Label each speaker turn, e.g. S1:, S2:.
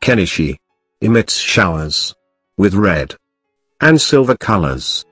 S1: Kenichi emits showers with red and silver colors.